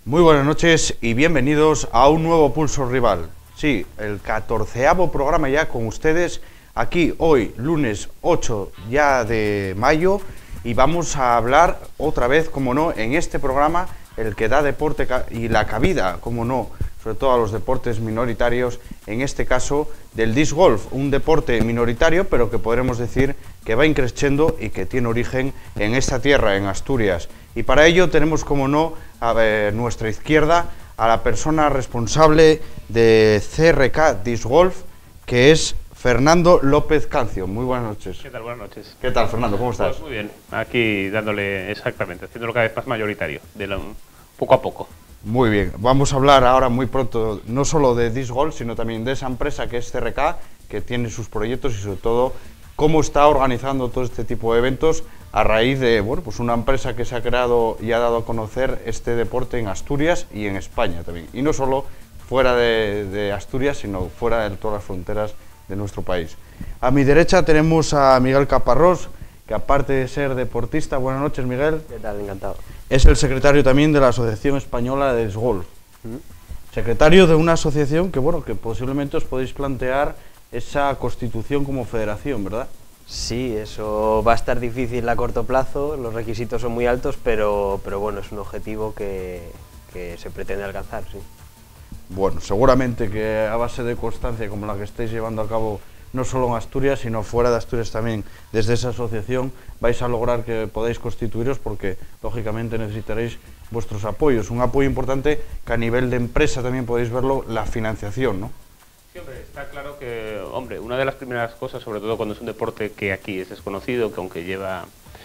Muy buenas noches y bienvenidos a un nuevo Pulso Rival. Sí, el 14º programa ya con ustedes, aquí hoy, lunes 8 ya de mayo, y vamos a hablar otra vez, como no, en este programa, el que da deporte y la cabida, como no, sobre todo a los deportes minoritarios, en este caso del disc golf, un deporte minoritario, pero que podremos decir que va increciendo y que tiene origen en esta tierra, en Asturias. Y para ello tenemos, como no, a nuestra izquierda a la persona responsable de CRK Disc Golf, que es Fernando López Cancio. Muy buenas noches. ¿Qué tal? Buenas noches. ¿Qué tal, Fernando? ¿Cómo estás? Pues muy bien, aquí dándole exactamente, haciéndolo cada vez más mayoritario, poco a poco. Muy bien, vamos a hablar ahora muy pronto no solo de Disc Golf, sino también de esa empresa que es CRK, que tiene sus proyectos y sobre todo cómo está organizando todo este tipo de eventos a raíz de pues una empresa que se ha creado y ha dado a conocer este deporte en Asturias y en España también. Y no solo fuera de Asturias, sino fuera de todas las fronteras de nuestro país. A mi derecha tenemos a Miguel Caparrós, que aparte de ser deportista, buenas noches, Miguel. ¿Qué tal? Encantado. Es el secretario también de la Asociación Española de Disc Golf. Secretario de una asociación que, que posiblemente os podéis plantear esa constitución como federación, ¿verdad? Sí, eso va a estar difícil a corto plazo, los requisitos son muy altos, pero bueno, es un objetivo que se pretende alcanzar, sí. Bueno, seguramente que a base de constancia como la que estáis llevando a cabo no solo en Asturias, sino fuera de Asturias también, desde esa asociación vais a lograr que podáis constituiros porque, lógicamente, necesitaréis vuestros apoyos. Un apoyo importante que a nivel de empresa también podéis verlo, la financiación, ¿no? Sí, hombre, está claro que, una de las primeras cosas, sobre todo cuando es un deporte que aquí es desconocido, que aunque lleva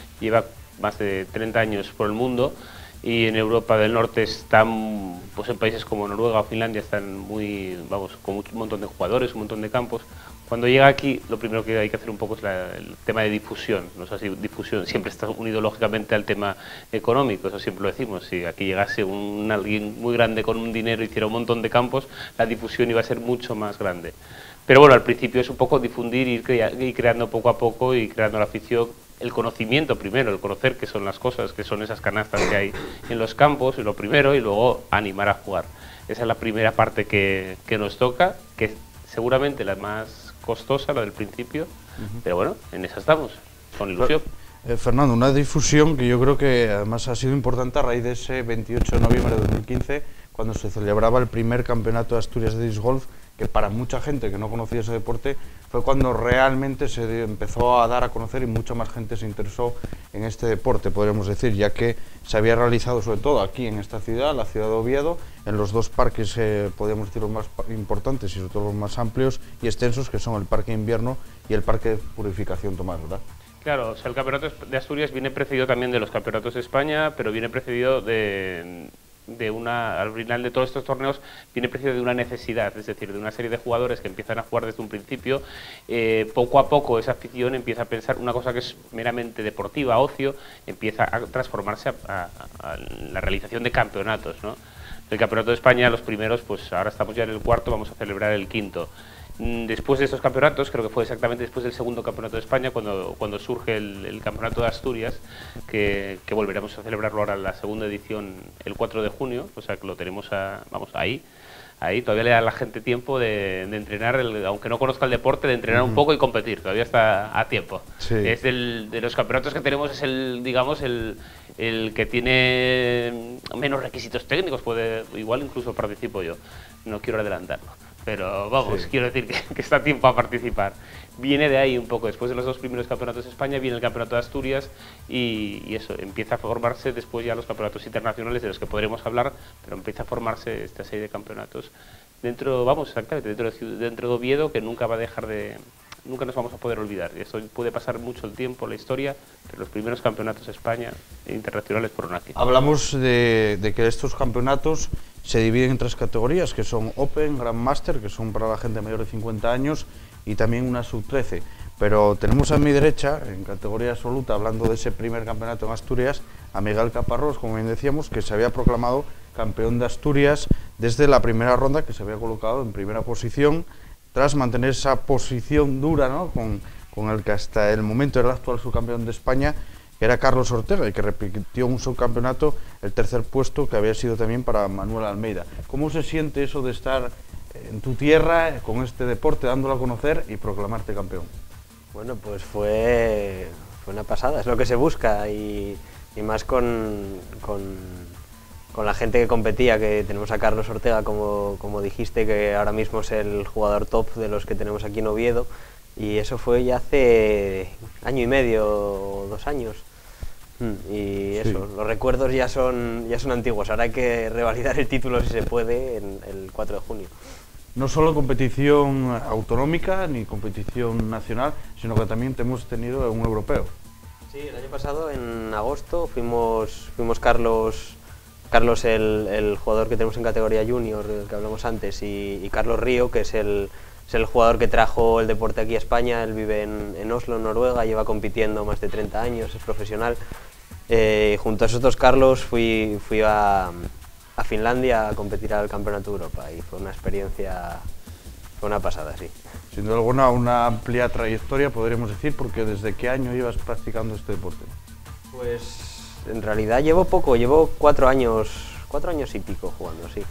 más de 30 años por el mundo, y en Europa del Norte están, pues en países como Noruega o Finlandia están con un montón de jugadores, un montón de campos. Cuando llega aquí, lo primero que hay que hacer un poco es el tema de difusión. No sé si difusión siempre está unido lógicamente al tema económico, eso siempre lo decimos. Si aquí llegase alguien muy grande con un dinero y hiciera un montón de campos, la difusión iba a ser mucho más grande. Pero bueno, al principio es un poco difundir, ir creando poco a poco y creando la afición, el conocimiento primero, el conocer qué son las cosas, qué son esas canastas que hay en los campos, y lo primero, y luego animar a jugar. Esa es la primera parte que nos toca, que es seguramente la más costosa, la del principio, pero bueno, en esa estamos, con ilusión. Fernando, una difusión que yo creo que además ha sido importante a raíz de ese 28 de noviembre de 2015, cuando se celebraba el primer campeonato de Asturias de Disc Golf, que para mucha gente que no conocía ese deporte fue cuando realmente se empezó a dar a conocer y mucha más gente se interesó en este deporte, podríamos decir, ya que se había realizado sobre todo aquí en esta ciudad, la ciudad de Oviedo, en los dos parques, podríamos decir, los más importantes y sobre todo los más amplios y extensos, que son el Parque Invierno y el Parque de Purificación Tomás, ¿verdad? Claro, o sea, el Campeonato de Asturias viene precedido también de los campeonatos de España, pero viene precedido al final de todos estos torneos, viene precedido de una necesidad, es decir, de una serie de jugadores que empiezan a jugar desde un principio. Poco a poco esa afición empieza a pensar una cosa que es meramente deportiva, ocio, empieza a transformarse a la realización de campeonatos, ¿no? El Campeonato de España, los primeros, pues ahora estamos ya en el cuarto, vamos a celebrar el quinto. Después de estos campeonatos, creo que fue exactamente después del segundo campeonato de España, cuando surge el campeonato de Asturias, que volveremos a celebrarlo ahora en la segunda edición el 4 de junio, o sea que lo tenemos ahí todavía le da a la gente tiempo de entrenar, aunque no conozca el deporte, de entrenar un poco y competir, todavía está a tiempo. Sí. Es de los campeonatos que tenemos, es el que tiene menos requisitos técnicos, igual incluso participo yo, no quiero adelantarlo. Pero vamos, quiero decir que está a tiempo a participar. Viene de ahí un poco, después de los dos primeros campeonatos de España, viene el campeonato de Asturias y eso, empieza a formarse después ya los campeonatos internacionales de los que podremos hablar, pero empieza a formarse esta serie de campeonatos exactamente, dentro de Oviedo, que nunca nos vamos a poder olvidar. Eso puede pasar mucho el tiempo, la historia, pero los primeros campeonatos de España internacionales fueron aquí. Hablamos de que estos campeonatos se dividen en tres categorías, que son Open, Grandmaster, que son para la gente mayor de 50 años, y también una sub-13. Pero tenemos a mi derecha, en categoría absoluta, hablando de ese primer campeonato en Asturias, a Miguel Caparrós, como bien decíamos, que se había proclamado campeón de Asturias desde la primera ronda, que se había colocado en primera posición, tras mantener esa posición dura, ¿no?, con el que hasta el momento era el actual subcampeón de España, que era Carlos Ortega y que repitió un subcampeonato el tercer puesto que había sido también para Manuel Almeida. ¿Cómo se siente eso de estar en tu tierra con este deporte, dándolo a conocer y proclamarte campeón? Bueno, pues fue una pasada, es lo que se busca y más con la gente que competía, que tenemos a Carlos Ortega, como dijiste, que ahora mismo es el jugador top de los que tenemos aquí en Oviedo, y eso fue ya hace año y medio o 2 años. Y eso, sí. Los recuerdos ya son antiguos, ahora hay que revalidar el título si se puede el 4 de junio. No solo competición autonómica ni competición nacional, sino que también hemos tenido un europeo. Sí, el año pasado en agosto fuimos Carlos, el jugador que tenemos en categoría junior, del que hablamos antes, y Carlos Río, que es el jugador que trajo el deporte aquí a España. Él vive en Oslo, en Noruega, lleva compitiendo más de 30 años, es profesional. Junto a esos dos Carlos fui a Finlandia a competir al Campeonato de Europa y fue una experiencia, fue una pasada, sí. Sin duda alguna, una amplia trayectoria, podríamos decir, porque ¿desde qué año llevas practicando este deporte? Pues en realidad llevo poco, llevo 4 años y pico jugando, sí.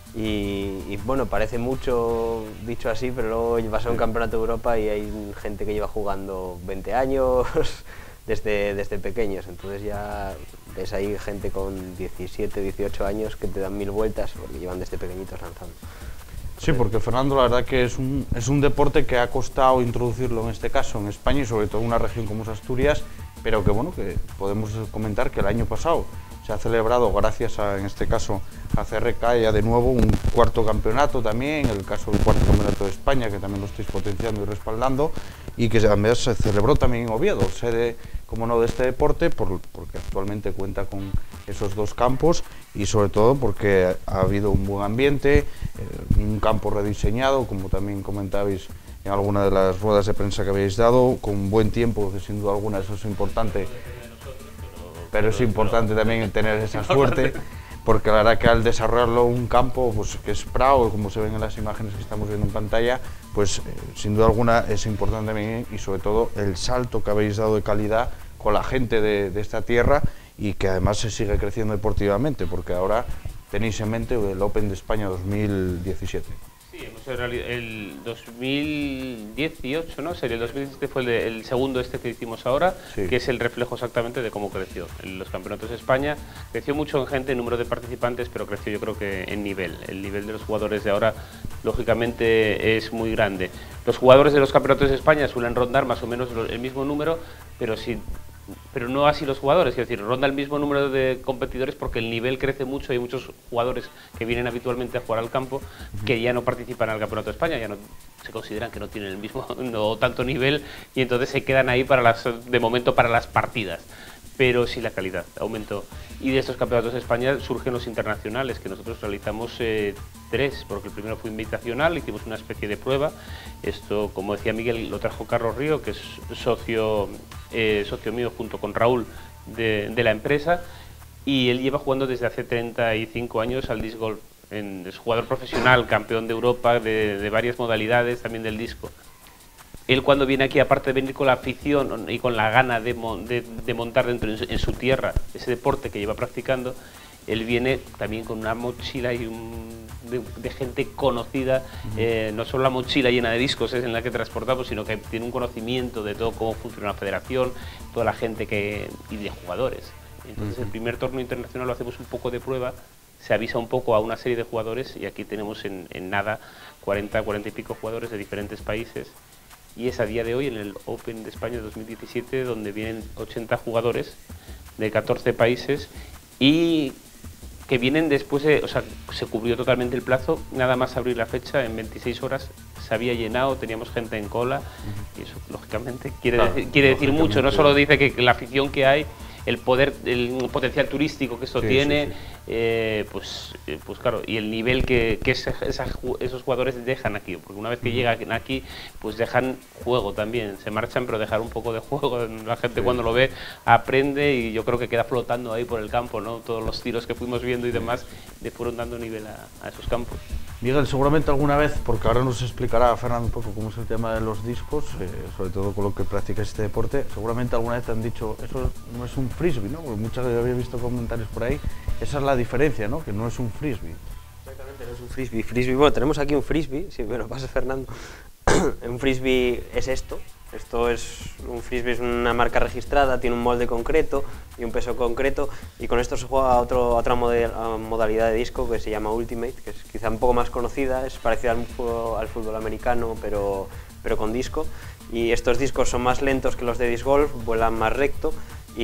Y bueno, parece mucho dicho así, pero luego vas a un Campeonato de Europa y hay gente que lleva jugando 20 años desde pequeños, entonces ya ves ahí gente con 17, 18 años que te dan 1000 vueltas porque llevan desde pequeñitos lanzando. Sí, porque Fernando, la verdad que es un deporte que ha costado introducirlo en este caso en España y sobre todo en una región como es Asturias, pero que bueno, que podemos comentar que el año pasado se ha celebrado, gracias a, en este caso, a CRK, ya de nuevo un 4º campeonato también, el caso del 4º campeonato de España, que también lo estáis potenciando y respaldando, y que además se celebró también en Oviedo, sede, como no, de este deporte, porque actualmente cuenta con esos 2 campos y sobre todo porque ha habido un buen ambiente, un campo rediseñado, como también comentabais en alguna de las ruedas de prensa que habéis dado, con buen tiempo, que sin duda alguna eso es importante, pero es importante también tener esa suerte, porque la verdad que al desarrollarlo un campo pues, que es prado, como se ven en las imágenes que estamos viendo en pantalla, pues sin duda alguna es importante también, y sobre todo el salto que habéis dado de calidad con la gente de esta tierra y que además se sigue creciendo deportivamente, porque ahora tenéis en mente el Open de España 2017. Sí, el 2018, ¿no? El 2017 fue el segundo que hicimos ahora, sí, que es el reflejo exactamente de cómo creció. En los campeonatos de España creció mucho en gente, en número de participantes, pero creció yo creo que en nivel. El nivel de los jugadores de ahora, lógicamente, es muy grande. Los jugadores de los campeonatos de España suelen rondar más o menos el mismo número, pero no así los jugadores, es decir, ronda el mismo número de competidores porque el nivel crece mucho. Hay muchos jugadores que vienen habitualmente a jugar al campo que ya no participan al Campeonato de España, ya no se consideran que no tienen el mismo, no tanto nivel, y entonces se quedan ahí de momento para las partidas. Pero sí la calidad aumentó. Y de estos campeonatos de España surgen los internacionales, que nosotros realizamos 3, porque el primero fue invitacional, hicimos una especie de prueba. Esto, como decía Miguel, lo trajo Carlos Río, que es socio mío junto con Raúl de la empresa, y él lleva jugando desde hace 35 años al disc golf. Es jugador profesional, campeón de Europa de varias modalidades, también del disco. Él cuando viene aquí, aparte de venir con la afición y con la gana de montar dentro en su tierra ese deporte que lleva practicando, él viene también con una mochila y de gente conocida, no solo la mochila llena de discos es en la que transportamos, sino que tiene un conocimiento de todo cómo funciona la federación, toda la gente y de jugadores. Entonces el primer torneo internacional lo hacemos un poco de prueba, se avisa un poco a una serie de jugadores y aquí tenemos en nada 40 y pico jugadores de diferentes países. Y es a día de hoy en el Open de España 2017 donde vienen 80 jugadores de 14 países y que vienen después o sea, se cubrió totalmente el plazo, nada más abrir la fecha, en 26 horas se había llenado, teníamos gente en cola y eso lógicamente quiere decir mucho, no solo dice que la afición que hay el potencial turístico que esto tiene, pues claro, y el nivel que esos jugadores dejan aquí, porque una vez que llegan aquí, pues dejan juego también, se marchan, pero dejar un poco de juego, la gente cuando lo ve aprende y yo creo que queda flotando ahí por el campo, ¿no? Todos los tiros que fuimos viendo y demás le fueron dando nivel a esos campos. Miguel, seguramente alguna vez, porque ahora nos explicará Fernando un poco cómo es el tema de los discos, sobre todo con lo que practicas este deporte, seguramente alguna vez te han dicho, eso no es un frisbee, ¿no? Porque muchas veces había visto comentarios por ahí, esa es la diferencia, ¿no? Que no es un frisbee. Exactamente, no es un frisbee. Frisbee, bueno, tenemos aquí un frisbee, si me lo pasa Fernando. Un frisbee es esto. Esto es un frisbee, es una marca registrada, tiene un molde concreto y un peso concreto, y con esto se juega a otra modalidad de disco que se llama Ultimate, que es quizá un poco más conocida, es parecida al fútbol americano, pero con disco, y estos discos son más lentos que los de disc golf, vuelan más recto,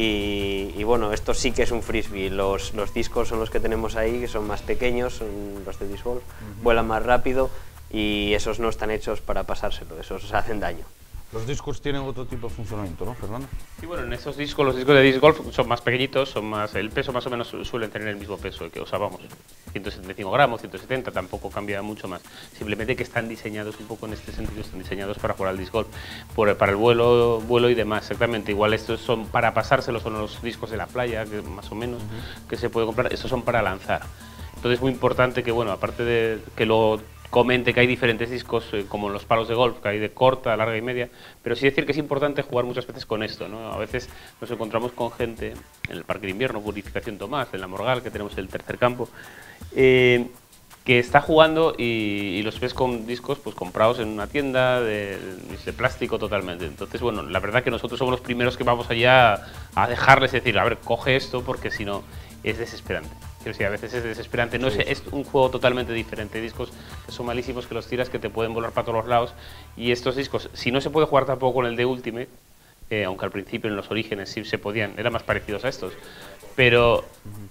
y bueno, esto sí que es un frisbee. Los discos son los que tenemos ahí, que son más pequeños, son los de disc golf, vuelan más rápido, y esos no están hechos para pasárselo, esos hacen daño. Los discos tienen otro tipo de funcionamiento, ¿no, Fernando? Sí, bueno, en esos discos, los discos de disc golf son más pequeñitos, el peso más o menos suelen tener el mismo peso que usábamos, 175 gramos, 170, tampoco cambia mucho más. Simplemente que están diseñados un poco en este sentido, están diseñados para jugar al disc golf, para el vuelo y demás, exactamente. Igual estos son para pasárselos, son los discos de la playa, que más o menos, que se puede comprar, estos son para lanzar. Entonces es muy importante que, bueno, aparte de que lo comente que hay diferentes discos como los palos de golf, que hay de corta, larga y media, pero sí decir que es importante jugar muchas veces con esto, ¿no? A veces nos encontramos con gente en el Parque de Invierno, Purificación Tomás, en la Morgal, que tenemos el tercer campo, que está jugando y los ves con discos pues comprados en una tienda de plástico totalmente. Entonces, bueno, la verdad que nosotros somos los primeros que vamos allá a dejarles decir, a ver, coge esto, porque si no es desesperante. Quiero decir, a veces es desesperante, no es un juego totalmente diferente. Hay discos que son malísimos, que los tiras, que te pueden volar para todos los lados, y estos discos, si no se puede jugar tampoco con el de Ultimate, aunque al principio en los orígenes sí se podían, eran más parecidos a estos, pero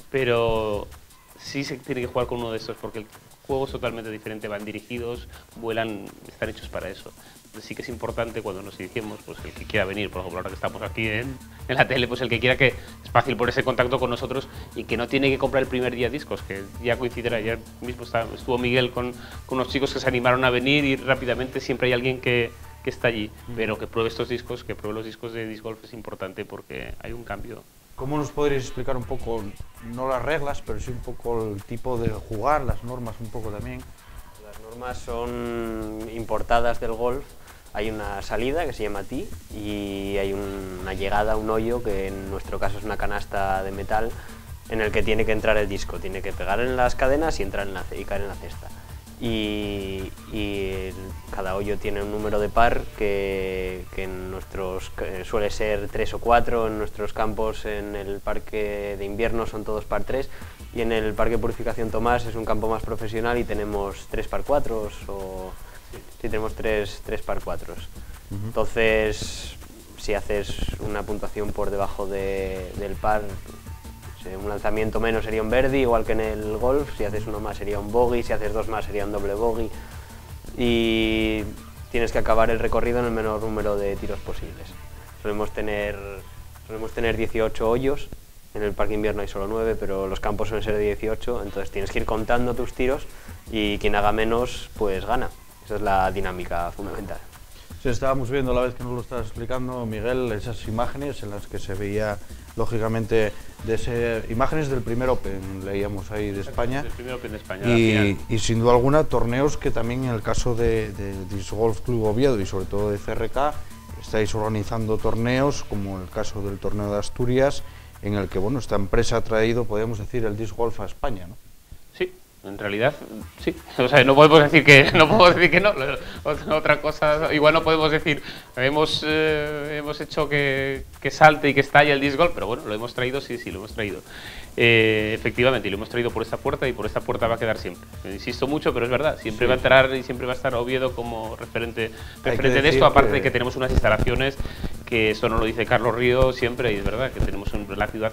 sí se tiene que jugar con uno de estos, porque el juego es totalmente diferente, van dirigidos, vuelan, están hechos para eso. Entonces sí que es importante cuando nos dirigimos, pues el que quiera venir, por ejemplo, ahora que estamos aquí en la tele, pues el que quiera, que es fácil por ese contacto con nosotros y que no tiene que comprar el primer día discos, que ya coincidirá. Ayer mismo estuvo Miguel con unos chicos que se animaron a venir, y rápidamente siempre hay alguien que está allí, pero que pruebe estos discos, que pruebe los discos de disc golf, es importante porque hay un cambio. ¿Cómo nos podríais explicar un poco, no las reglas, pero sí un poco el tipo de jugar, las normas un poco también? Las normas son importadas del golf. Hay una salida que se llama tee y hay una llegada, un hoyo, que en nuestro caso es una canasta de metal, en el que tiene que entrar el disco, tiene que pegar en las cadenas y entrar y caer en la cesta. Y cada hoyo tiene un número de par que en nuestros suele ser 3 o 4, en nuestros campos en el Parque de Invierno son todos par 3, y en el Parque Purificación Tomás es un campo más profesional y tenemos 3 par 4 o... Sí, tenemos 3 par 4. Entonces, si haces una puntuación por debajo del par, un lanzamiento menos sería un birdie, igual que en el golf. Si haces uno más sería un bogey, si haces 2 más sería un doble bogey. Y tienes que acabar el recorrido en el menor número de tiros posibles. Solemos tener 18 hoyos. En el Parque Invierno hay solo 9, pero los campos suelen ser de 18, entonces tienes que ir contando tus tiros y quien haga menos, pues gana. Esa es la dinámica fundamental. Sí, estábamos viendo, la vez que nos lo estabas explicando, Miguel, esas imágenes en las que se veía, lógicamente, imágenes del primer Open, leíamos ahí, de España. Del primer Open de España, y sin duda alguna, torneos que también, en el caso de Disc Golf Club Oviedo y sobre todo de CRK, estáis organizando torneos, como el caso del torneo de Asturias, en el que, bueno, esta empresa ha traído, podríamos decir, el disc golf a España, ¿no? Sí, en realidad, sí. O sea, no podemos decir que no. Otra cosa, igual no podemos decir, hemos hecho que salte y que estalle el disc golf, pero bueno, lo hemos traído, sí, lo hemos traído. Efectivamente, y lo hemos traído por esta puerta, y por esta puerta va a quedar siempre. Insisto mucho, pero es verdad, siempre va a entrar y siempre va a estar Oviedo como referente de esto, aparte de que tenemos unas instalaciones que eso no lo dice Carlos Río siempre, y es verdad que tenemos la ciudad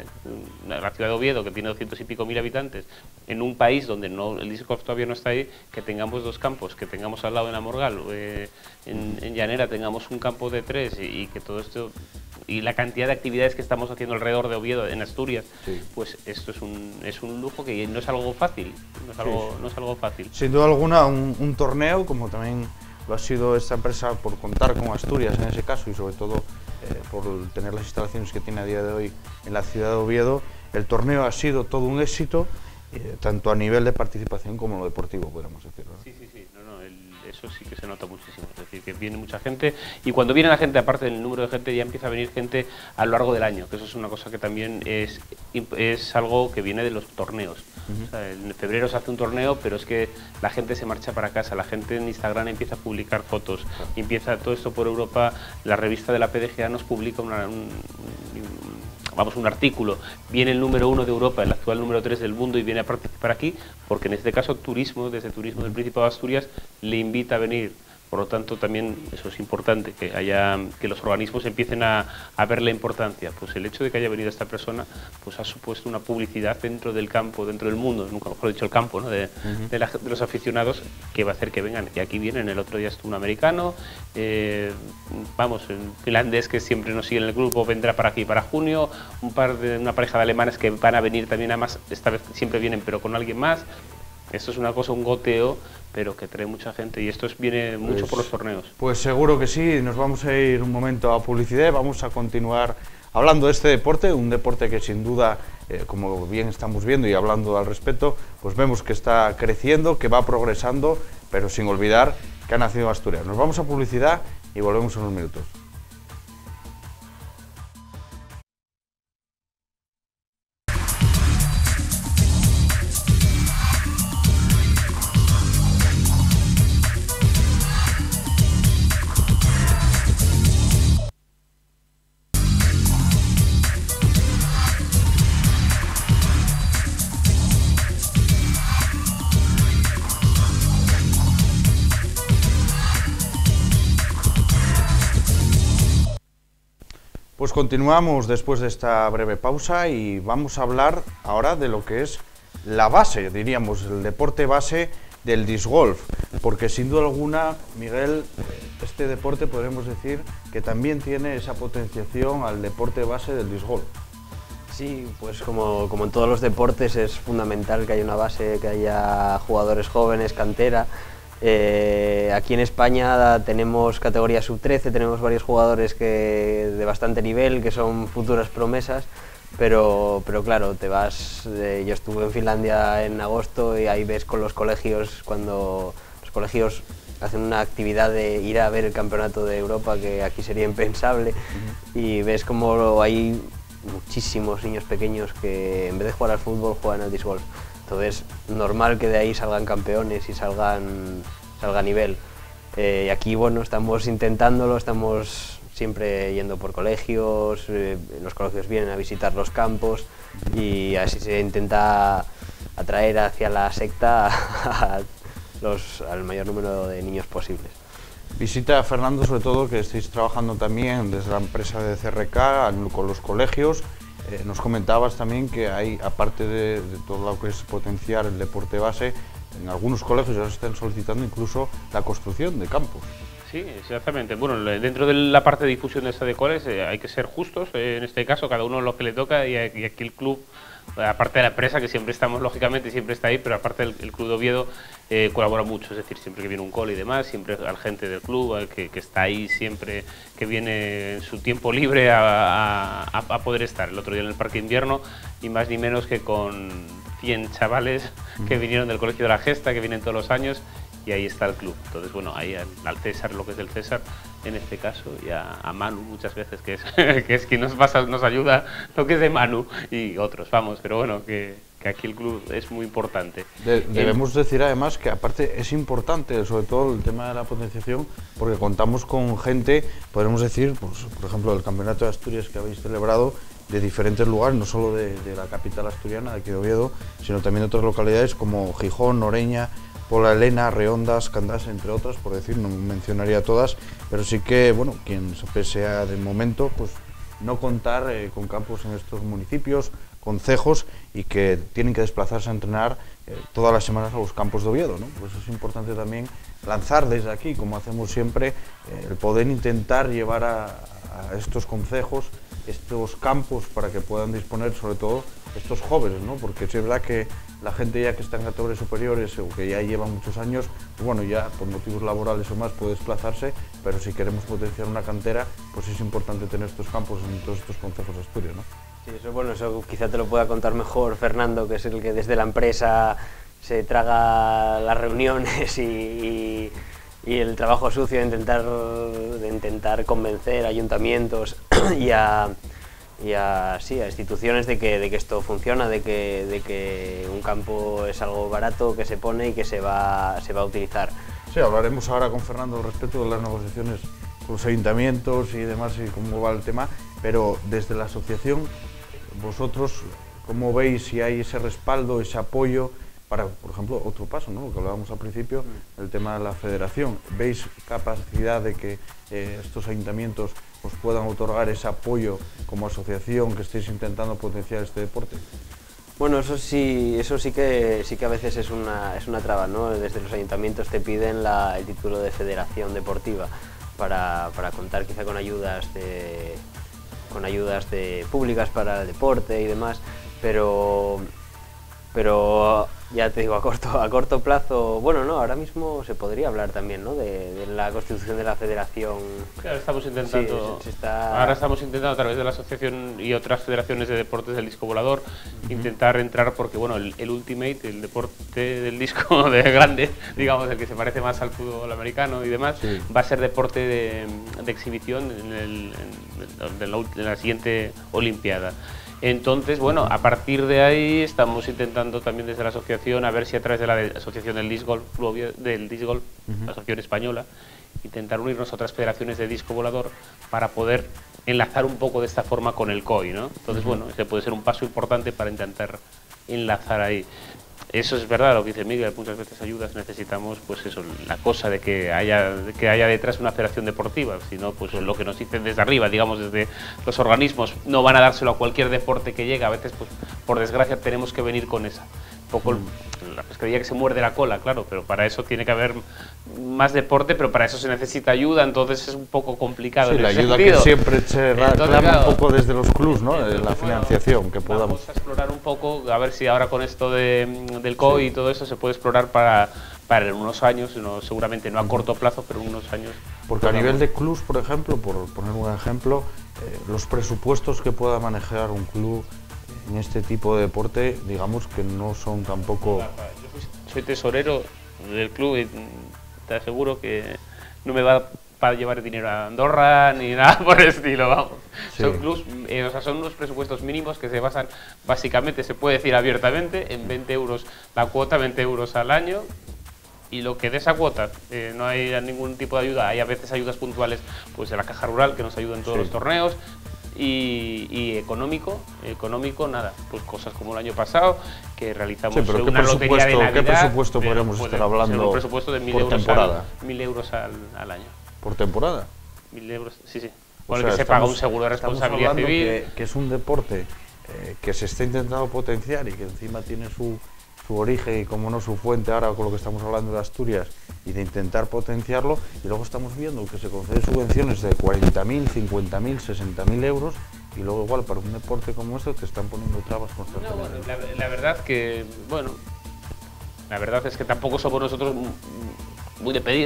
de Oviedo, que tiene 200 y pico mil habitantes, en un país donde el disc golf todavía no está ahí, que tengamos 2 campos, que tengamos al lado en la Morgal, en Llanera tengamos un campo de 3, y que todo esto y la cantidad de actividades que estamos haciendo alrededor de Oviedo, en Asturias, sí. Pues esto es un lujo que no es algo fácil, no es algo fácil. Sin duda alguna, un torneo, como también lo ha sido esta empresa, por contar con Asturias en ese caso y sobre todo por tener las instalaciones que tiene a día de hoy en la ciudad de Oviedo, el torneo ha sido todo un éxito, tanto a nivel de participación como lo deportivo, podríamos decirlo, ¿no? Sí, eso sí que se nota muchísimo, es decir, que viene mucha gente, y cuando viene la gente, aparte del número de gente, ya empieza a venir gente a lo largo del año, que eso es una cosa que también es algo que viene de los torneos. O sea, en febrero se hace un torneo, pero es que la gente se marcha para casa, la gente en Instagram empieza a publicar fotos, empieza todo esto por Europa, la revista de la PDGA nos publica un artículo, viene el número 1 de Europa, el actual número 3 del mundo y viene a participar aquí, porque en este caso Turismo, desde Turismo del Principado de Asturias, le invita a venir. Por lo tanto, también eso es importante, que los organismos empiecen a ver la importancia. Pues el hecho de que haya venido esta persona pues ha supuesto una publicidad dentro del campo, dentro del mundo, nunca mejor dicho el campo, ¿no? de los aficionados, que va a hacer que vengan. Y aquí vienen, el otro día estuvo un americano, el finlandés que siempre nos sigue en el grupo vendrá para aquí para junio, una pareja de alemanes que van a venir también, además esta vez siempre vienen pero con alguien más. Esto es una cosa, un goteo, pero que trae mucha gente y esto viene mucho por los torneos. Pues seguro que sí, nos vamos a ir un momento a publicidad y vamos a continuar hablando de este deporte, un deporte que sin duda, como bien estamos viendo y hablando al respecto, pues vemos que está creciendo, que va progresando, pero sin olvidar que ha nacido en Asturias. Nos vamos a publicidad y volvemos en unos minutos. Pues continuamos después de esta breve pausa y vamos a hablar ahora de lo que es la base, diríamos, el deporte base del disc golf, porque sin duda alguna, Miguel, este deporte podremos decir que también tiene esa potenciación al deporte base del disc golf. Sí, pues como en todos los deportes es fundamental que haya una base, que haya jugadores jóvenes, cantera. Aquí en España tenemos categoría sub-13, tenemos varios jugadores de bastante nivel, que son futuras promesas, pero claro, te vas, yo estuve en Finlandia en agosto y ahí ves con los colegios, cuando los colegios hacen una actividad de ir a ver el campeonato de Europa, que aquí sería impensable, y ves como hay muchísimos niños pequeños que en vez de jugar al fútbol juegan al disc golf. Entonces, normal que de ahí salgan campeones y salga a nivel. Y aquí, bueno, estamos intentándolo, estamos siempre yendo por colegios, los colegios vienen a visitar los campos y así se intenta atraer hacia la secta al mayor número de niños posibles. Visita a Fernando, sobre todo, que estáis trabajando también desde la empresa de CRK con los colegios. Nos comentabas también que hay, aparte de todo lo que es potenciar el deporte base, en algunos colegios ya se están solicitando incluso la construcción de campos. Sí, exactamente. Bueno, dentro de la parte de difusión de esta de coles hay que ser justos, en este caso cada uno lo que le toca y aquí el club, aparte de la empresa que siempre estamos, lógicamente siempre está ahí, pero aparte el club de Oviedo colabora mucho, es decir, siempre que viene un cole y demás, siempre al gente del club que está ahí, siempre que viene en su tiempo libre a poder estar. El otro día en el parque de invierno y más ni menos que con 100 chavales que vinieron del colegio de la Gesta, que vienen todos los años, y ahí está el club. Entonces, bueno, ahí al César, lo que es del César, en este caso, y a Manu muchas veces, que es quien nos ayuda, lo que es de Manu y otros, vamos, pero bueno, que aquí el club es muy importante. Debemos decir además que aparte es importante, sobre todo el tema de la potenciación, porque contamos con gente, podemos decir, pues, por ejemplo, el Campeonato de Asturias que habéis celebrado, de diferentes lugares, no solo de la capital asturiana, de aquí de Oviedo, sino también de otras localidades como Gijón, Oreña, Pola Elena, Reondas, Candás, entre otras, por decir, no mencionaría todas, pero sí que, bueno, quien pese a de momento, pues no contar con campos en estos municipios, concejos y que tienen que desplazarse a entrenar todas las semanas a los campos de Oviedo, ¿no? Pues es importante también lanzar desde aquí, como hacemos siempre, el poder intentar llevar a estos concejos estos campos para que puedan disponer, sobre todo estos jóvenes, ¿no? Porque sí es verdad que la gente ya que está en categorías superiores o que ya lleva muchos años, pues bueno, ya por motivos laborales o más puede desplazarse, pero si queremos potenciar una cantera, pues es importante tener estos campos en todos estos concejos de Asturias, ¿no? Sí, eso, bueno, eso quizá te lo pueda contar mejor Fernando, que es el que desde la empresa se traga las reuniones y el trabajo sucio de intentar convencer a ayuntamientos y a instituciones de que esto funciona, de que un campo es algo barato que se pone y que se va a utilizar. Sí, hablaremos ahora con Fernando al respecto de las negociaciones con los ayuntamientos y demás y cómo va el tema, pero desde la asociación, vosotros, ¿cómo veis si hay ese respaldo, ese apoyo para, por ejemplo, otro paso, ¿no? Lo que hablábamos al principio, el tema de la federación? ¿Veis capacidad de que estos ayuntamientos os puedan otorgar ese apoyo como asociación que estéis intentando potenciar este deporte? Bueno, eso sí que a veces es una traba, ¿no? Desde los ayuntamientos te piden el título de federación deportiva para contar quizá con ayudas públicas para el deporte y demás, pero ya te digo, a corto plazo, bueno, no, ahora mismo se podría hablar también, ¿no? de la constitución de la federación. Claro, estamos intentando, ahora estamos intentando a través de la asociación y otras federaciones de deportes del disco volador, intentar entrar, porque bueno, el Ultimate, el deporte del disco de grande, digamos, el que se parece más al fútbol americano y demás, va a ser deporte de exhibición en la siguiente Olimpiada. Entonces, bueno, a partir de ahí estamos intentando también desde la asociación, a ver si a través de la asociación del disc golf, la asociación española, intentar unirnos a otras federaciones de disco volador para poder enlazar un poco de esta forma con el COI, ¿no? Entonces, bueno, ese puede ser un paso importante para intentar enlazar ahí. Eso es verdad, lo que dice Miguel, muchas veces ayudas, necesitamos pues eso, la cosa de que haya detrás una federación deportiva, si no, pues lo que nos dicen desde arriba, digamos, desde los organismos, no van a dárselo a cualquier deporte que llegue, a veces, pues por desgracia, tenemos que venir con esa. Un poco la pescadilla que se muerde la cola, claro, pero para eso tiene que haber más deporte, pero para eso se necesita ayuda, entonces es un poco complicado. Sí, en la ese ayuda sentido. que siempre se reclama claro, un poco desde los clubs, ¿no? Entonces, la financiación que podamos. Vamos a explorar un poco, a ver si ahora con esto del COI y todo eso se puede explorar para en unos años, seguramente no a corto plazo, pero en unos años. Porque a nivel de clubs, por ejemplo, por poner un ejemplo, los presupuestos que pueda manejar un club en este tipo de deporte, digamos que no son tampoco... Yo soy tesorero del club y te aseguro que no me va para llevar dinero a Andorra ni nada por el estilo, vamos. Sí. Son clubs, o sea, son unos presupuestos mínimos que se basan, básicamente, se puede decir abiertamente, en 20 euros la cuota, 20 euros al año, y lo que de esa cuota no hay ningún tipo de ayuda. Hay a veces ayudas puntuales pues de la Caja Rural que nos ayuda en todos los torneos, y económico nada, pues cosas como el año pasado que realizamos una lotería de Navidad. ¿Qué presupuesto podríamos estar hablando? Un presupuesto de 1.000 euros temporada. 1.000 euros al año. ¿Por temporada? 1.000 euros, sí. Por el que se paga un seguro de responsabilidad civil. Que es un deporte que se está intentando potenciar y que encima tiene su origen y, como no, su fuente ahora con lo que estamos hablando de Asturias, y de intentar potenciarlo, y luego estamos viendo que se conceden subvenciones de 40.000, 50.000, 60.000 euros, y luego igual para un deporte como este te están poniendo trabas constantemente. No, la verdad que, bueno, la verdad es que tampoco somos nosotros muy de pedir.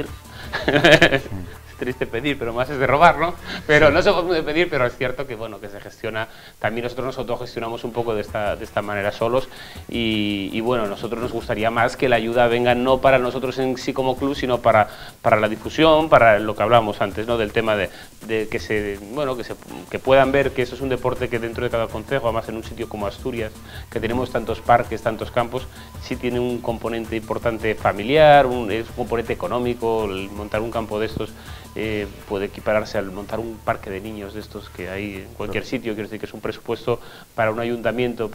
Es triste pedir, pero más es de robar, ¿no? Pero no somos muy de pedir, pero es cierto que, bueno, que se gestiona, también nosotros nos autogestionamos un poco de esta manera solos, y bueno, nosotros nos gustaría más que la ayuda venga no para nosotros en sí como club, sino para la difusión, para lo que hablábamos antes, ¿no? Del tema de que puedan ver que eso es un deporte que dentro de cada concejo, además en un sitio como Asturias, que tenemos tantos parques, tantos campos, sí tiene un componente importante familiar, es un componente económico. El montar un campo de estos puede equipararse al montar un parque de niños de estos que hay en cualquier sitio. Quiero decir que es un presupuesto para un ayuntamiento,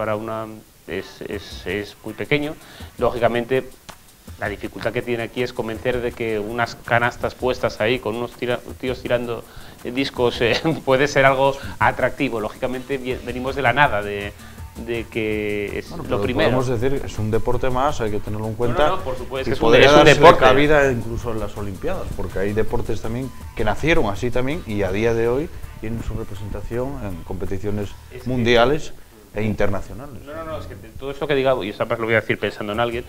es muy pequeño. Lógicamente, la dificultad que tiene aquí es convencer de que unas canastas puestas ahí con unos tíos tirando discos puede ser algo atractivo. Lógicamente venimos de la nada, de de que es Bueno, lo primero. Podemos decir que es un deporte más, hay que tenerlo en cuenta. No, por supuesto, y es podría un darse deporte. cabida incluso en las Olimpiadas, porque hay deportes también que nacieron así también y a día de hoy tienen su representación en competiciones mundiales e internacionales. No, es que todo eso que diga, y eso lo voy a decir pensando en alguien,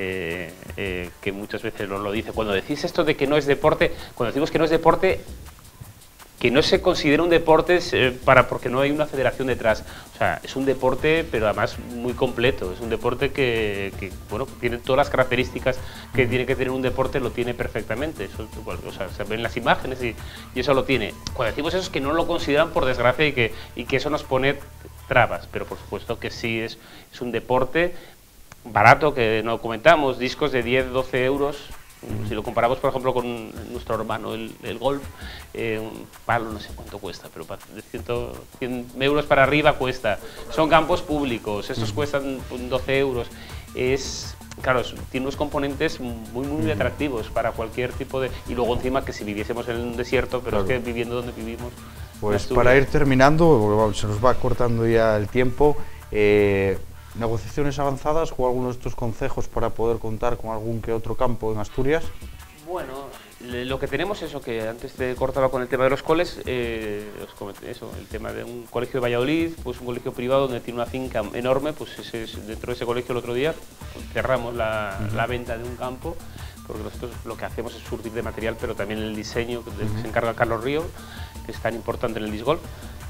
que muchas veces lo dice, cuando decís esto de que no es deporte, cuando decimos que no es deporte, que no se considera un deporte porque no hay una federación detrás. O sea, es un deporte, pero además muy completo. Es un deporte que bueno, tiene todas las características que tiene que tener un deporte, lo tiene perfectamente. Eso, o sea, se ven las imágenes y eso lo tiene. Cuando decimos eso es que no lo consideran por desgracia y que eso nos pone trabas, pero por supuesto que sí es un deporte barato, que no comentamos, discos de 10, 12 euros. Si lo comparamos, por ejemplo, con nuestro hermano, el golf, un palo no sé cuánto cuesta, pero de 100 euros para arriba cuesta. Son campos públicos, estos cuestan 12 euros. Claro, tiene unos componentes muy atractivos para cualquier tipo de... Y luego encima que si viviésemos en un desierto, pero claro, es que viviendo donde vivimos... Pues para ir terminando, se nos va cortando ya el tiempo, negociaciones avanzadas o algunos de estos consejos para poder contar con algún que otro campo en Asturias. Bueno, lo que tenemos es eso, que antes te cortaba con el tema de los coles, os comenté eso, el tema de un colegio de Valladolid, pues un colegio privado donde tiene una finca enorme, pues dentro de ese colegio el otro día pues, cerramos la venta de un campo, porque nosotros lo que hacemos es surtir de material, pero también el diseño, del que se encarga Carlos Río, que es tan importante en el disc golf.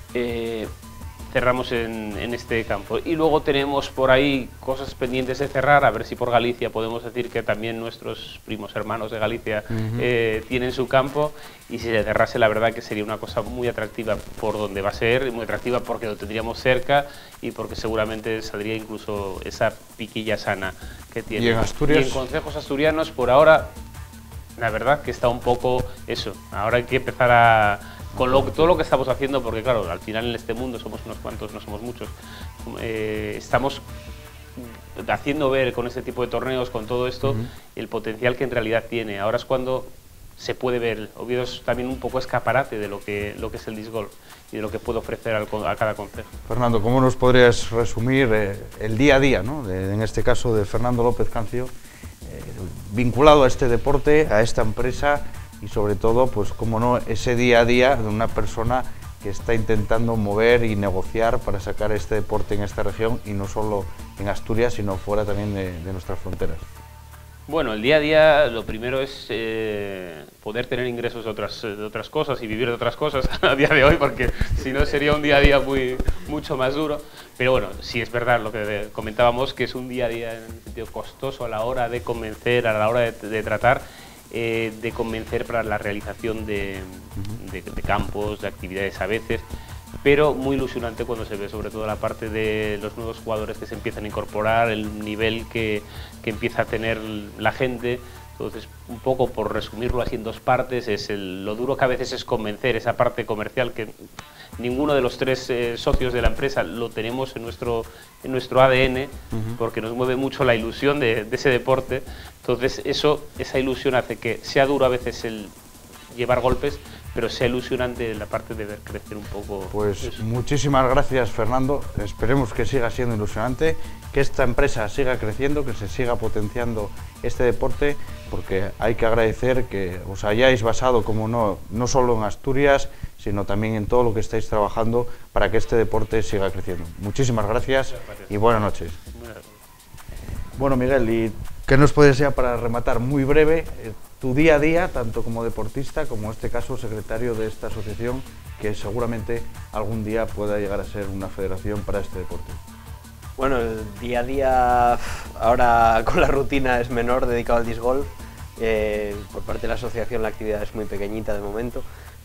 Cerramos en este campo y luego tenemos por ahí cosas pendientes de cerrar, a ver si por Galicia podemos decir que también nuestros primos hermanos de Galicia tienen su campo, y si se cerrase la verdad que sería una cosa muy atractiva por donde va a ser, muy atractiva porque lo tendríamos cerca y porque seguramente saldría incluso esa piquilla sana que tiene. ¿Y en Asturias? Y en consejos asturianos por ahora la verdad que está un poco eso, ahora hay que empezar a con todo lo que estamos haciendo, porque claro, al final en este mundo somos unos cuantos, no somos muchos, estamos haciendo ver con este tipo de torneos, con todo esto, el potencial que en realidad tiene. Ahora es cuando se puede ver. Oviedo es también un poco escaparate de lo que es el disc golf y de lo que puede ofrecer a cada concejo. Fernando, ¿cómo nos podrías resumir el día a día, ¿no? En este caso de Fernando López Cancio, vinculado a este deporte, a esta empresa, y sobre todo, pues como no, ese día a día de una persona que está intentando mover y negociar para sacar este deporte en esta región, y no solo en Asturias, sino fuera también de nuestras fronteras? Bueno, el día a día lo primero es poder tener ingresos de otras cosas y vivir de otras cosas a día de hoy, porque si no sería un día a día mucho más duro. Pero bueno, sí es verdad lo que comentábamos, que es un día a día en el sentido costoso a la hora de convencer, a la hora de tratar, de convencer para la realización de campos, de actividades a veces, pero muy ilusionante cuando se ve sobre todo la parte de los nuevos jugadores que se empiezan a incorporar, el nivel que empieza a tener la gente. Entonces, un poco por resumirlo así en dos partes, es lo duro que a veces es convencer esa parte comercial, que ninguno de los tres socios de la empresa lo tenemos en nuestro ADN, porque nos mueve mucho la ilusión de ese deporte. Entonces, esa ilusión hace que sea duro a veces el llevar golpes, pero sea ilusionante la parte de ver crecer un poco. Pues eso. Muchísimas gracias, Fernando. Esperemos que siga siendo ilusionante, que esta empresa siga creciendo, que se siga potenciando este deporte, porque hay que agradecer que os hayáis basado, como no solo en Asturias, sino también en todo lo que estáis trabajando para que este deporte siga creciendo. Muchísimas gracias y buenas noches. Bueno, Miguel, ¿y qué nos puedes ya para rematar muy breve tu día a día, tanto como deportista, como en este caso secretario de esta asociación, que seguramente algún día pueda llegar a ser una federación para este deporte? Bueno, el día a día ahora con la rutina es menor, dedicado al disc golf. Por parte de la asociación la actividad es muy pequeñita de momento,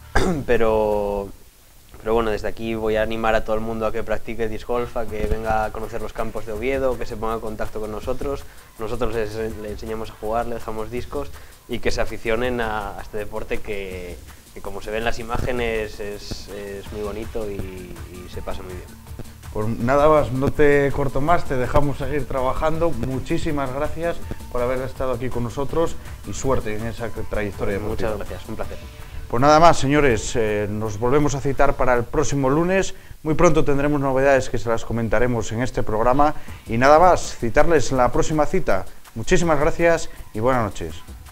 pero bueno, desde aquí voy a animar a todo el mundo a que practique disc golf, a que venga a conocer los campos de Oviedo, que se ponga en contacto con nosotros. Nosotros le enseñamos a jugar, le dejamos discos, y que se aficionen a este deporte que como se ven en las imágenes es muy bonito y se pasa muy bien. Pues nada más, no te corto más, te dejamos seguir trabajando. Muchísimas gracias por haber estado aquí con nosotros y suerte en esa trayectoria deportiva. Muchas gracias, un placer. Pues nada más, señores, nos volvemos a citar para el próximo lunes. Muy pronto tendremos novedades que se las comentaremos en este programa. Y nada más, citarles la próxima cita. Muchísimas gracias y buenas noches.